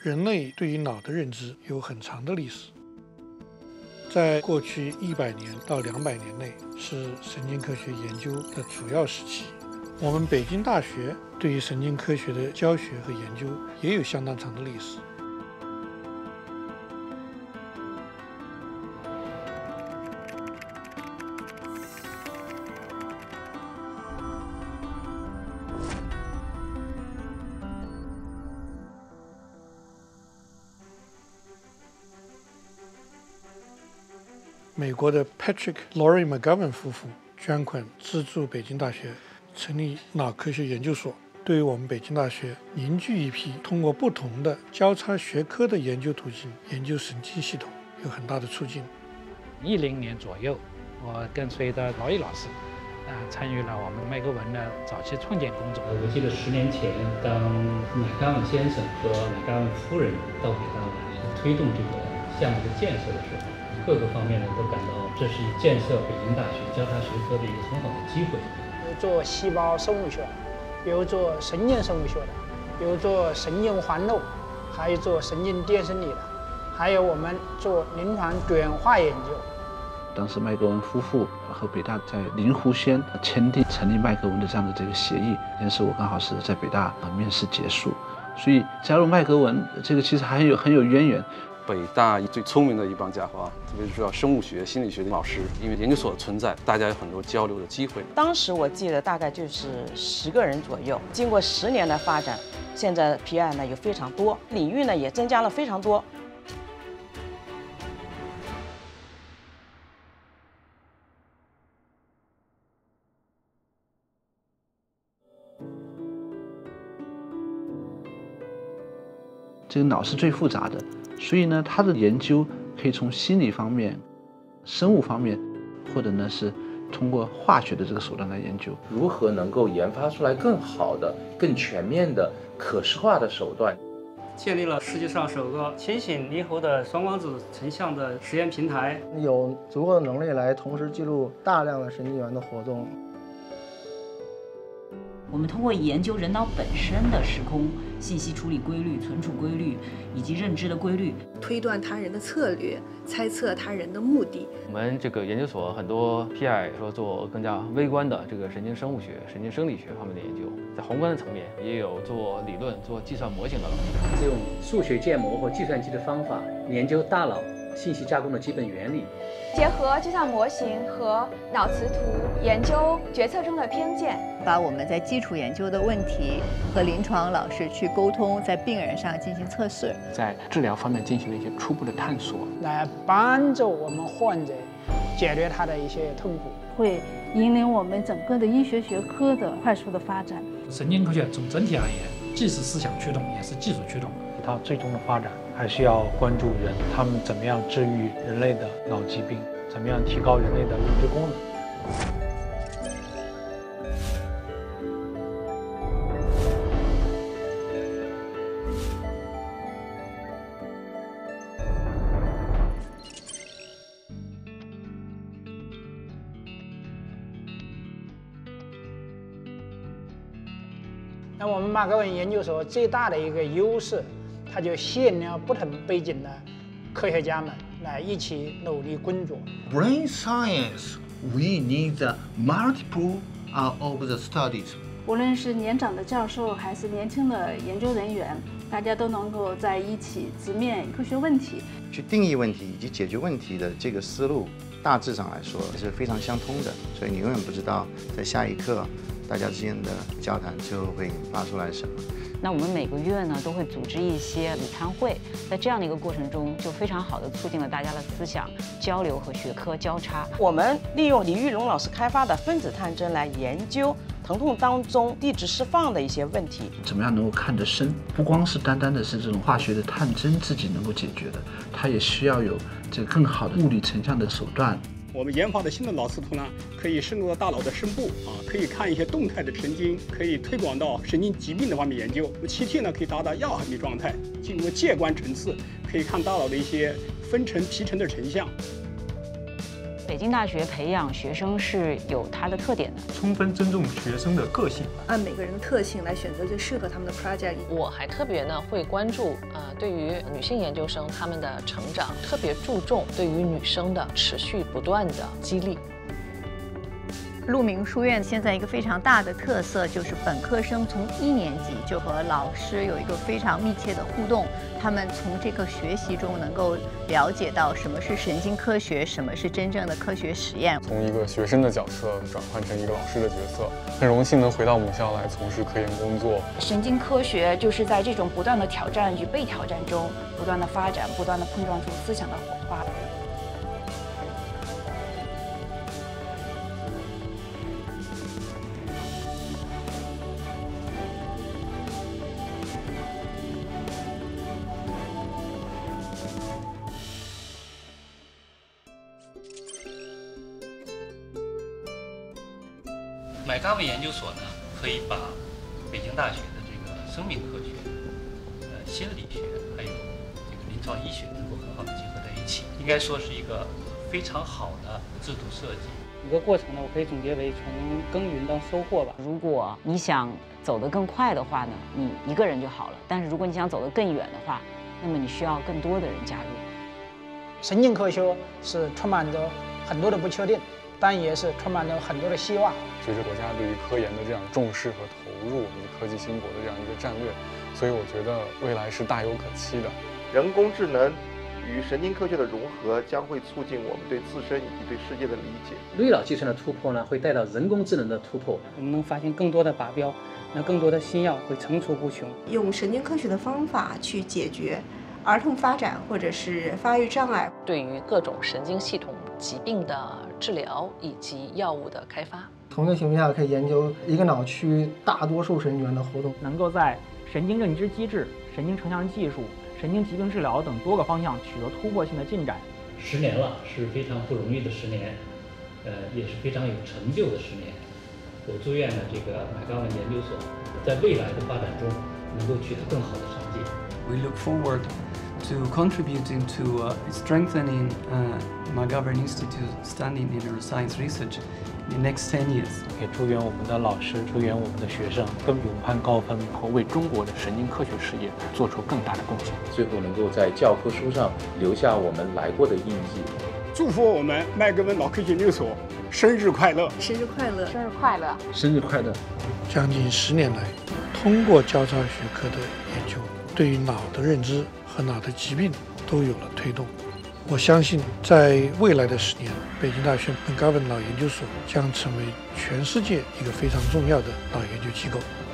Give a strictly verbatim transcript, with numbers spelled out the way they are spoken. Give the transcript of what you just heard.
人类对于脑的认知有很长的历史，在过去一百年到两百年内是神经科学研究的主要时期。我们北京大学对于神经科学的教学和研究也有相当长的历史。美国的 Patrick Laurie McGovern 夫妇捐款资助北京大学成立脑科学研究所，对于我们北京大学凝聚一批通过不同的交叉学科的研究途径研究神经系统有很大的促进。 一零年左右，我跟随着劳毅老师，啊、呃，参与了我们麦格文的早期创建工作。 我记得十年前，当麦格文先生和麦格文夫人到北大来推动这个项目的建设的时候，各个方面呢都感到这是建设北京大学交叉学科的一个很好的机会。 比如做细胞生物学的，比如做神经生物学的，比如做神经环路，还有做神经电生理的，还有我们做临床转化研究。 当时麦格文夫妇和北大在灵湖县签订成立麦格文的这样的这个协议，那时我刚好是在北大面试结束，所以加入麦格文这个其实还有很有渊源。 北大最聪明的一帮家伙啊，特别是说生物学、心理学的老师，因为研究所的存在，大家有很多交流的机会。 当时我记得大概就是十个人左右，经过十年的发展，现在 P I 呢有非常多，领域呢也增加了非常多。 这个脑是最复杂的。所以呢，他的研究可以从心理方面、生物方面，或者呢是通过化学的这个手段来研究， 如何能够研发出来更好的、更全面的、可视化的手段。 建立了世界上首个清醒猕猴的双光子成像的实验平台， 有足够的能力来同时记录大量的神经元的活动。 我们通过研究人脑本身的时空信息处理规律、存储规律以及认知的规律， 推断他人的策略，猜测他人的目的。 我们这个研究所很多 P I 说做更加微观的这个神经生物学、神经生理学方面的研究，在宏观的层面也有做理论、做计算模型的老师， 用数学建模或计算机的方法研究大脑信息加工的基本原理。 结合计算模型和脑磁图研究决策中的偏见， 把我们在基础研究的问题和临床老师去沟通，在病人上进行测试， 在治疗方面进行了一些初步的探索， 来帮助我们患者解决他的一些痛苦， 会引领我们整个的医学学科的快速的发展。 神经科学从整体而言，既是思想驱动，也是技术驱动。 它最终的发展还是要关注人，他们怎么样治愈人类的脑疾病，怎么样提高人类的认知功能。 那我们麦格文研究所最大的一个优势，它就吸引了不同背景的科学家们来一起努力工作。 Brain science, we need the multiple of the studies. 无论是年长的教授还是年轻的研究人员，大家都能够在一起直面科学问题， 去定义问题以及解决问题的这个思路，大致上来说是非常相通的。所以你永远不知道在下一刻大家之间的交谈最后会引发出来什么。 那我们每个月呢都会组织一些午餐会，在这样的一个过程中，就非常好的促进了大家的思想交流和学科交叉。我们利用李玉龙老师开发的分子探针来研究疼痛当中地质释放的一些问题。 怎么样能够看得深？不光是单单的是这种化学的探针自己能够解决的，它也需要有这个更好的物理成像的手段。 我们研发的新的脑磁图呢，可以深入到大脑的深部啊，可以看一些动态的神经，可以推广到神经疾病的方面研究。七 T 呢，可以达到亚海米状态，进入介观层次，可以看大脑的一些分层、皮层的成像。 北京大学培养学生是有它的特点的， 充分尊重学生的个性， 按每个人的特性来选择最适合他们的 project。 我还特别呢会关注呃对于女性研究生她们的成长，特别注重对于女生的持续不断的激励。 鹿鸣书院现在一个非常大的特色就是本科生从一年级就和老师有一个非常密切的互动，他们从这个学习中能够了解到什么是神经科学，什么是真正的科学实验。 从一个学生的角色转换成一个老师的角色，很荣幸能回到母校来从事科研工作。 神经科学就是在这种不断的挑战与被挑战中，不断的发展，不断的碰撞出思想的火花。 麦嘎文研究所呢，可以把北京大学的这个生命科学、呃心理学，还有这个临床医学，能够很好的结合在一起，应该说是一个非常好的制度设计。 整个过程呢，我可以总结为从耕耘到收获吧。 如果你想走得更快的话呢，你一个人就好了；但是如果你想走得更远的话，那么你需要更多的人加入。 神经科学是充满着很多的不确定，但也是充满着很多的希望。 随着国家对于科研的这样重视和投入，以及科技兴国的这样一个战略，所以我觉得未来是大有可期的。 人工智能与神经科学的融合将会促进我们对自身以及对世界的理解。 类脑计算的突破呢，会带到人工智能的突破，我们能发现更多的靶标，那更多的新药会层出不穷。 用神经科学的方法去解决儿童发展或者是发育障碍， 对于各种神经系统疾病的治疗以及药物的开发。 同一个情况下可以研究一个脑区大多数神经元的活动， 能够在神经认知机制、神经成像技术、神经疾病治疗等多个方向取得突破性的进展。 十年了，是非常不容易的十年，呃，也是非常有成就的十年。我祝愿呢，这个麦嘎文研究所在未来的发展中能够取得更好的成绩。 We look forward to contributing to uh, strengthening uh, McGovern Institute standing in neuroscience research in the next ten years. 也祝愿我们的老师，祝愿我们的学生更勇攀高峰，和为中国的神经科学事业做出更大的贡献。 最后能够在教科书上留下我们来过的印记。 祝福我们麦格文脑科学研究所生日快乐！ 生日快乐！ 生日快乐！ 生日快乐！ 将近十年来，通过交叉学科的研究，对于脑的认知和脑的疾病都有了推动。我相信，在未来的十年，北京大学麦嘎文脑研究所将成为全世界一个非常重要的脑研究机构。